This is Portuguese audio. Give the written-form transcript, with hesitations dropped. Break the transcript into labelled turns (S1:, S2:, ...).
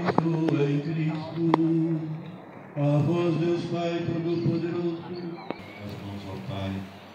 S1: Cristo, em Cristo. A vós, Deus Pai Todo-Poderoso, as mãos ao Pai.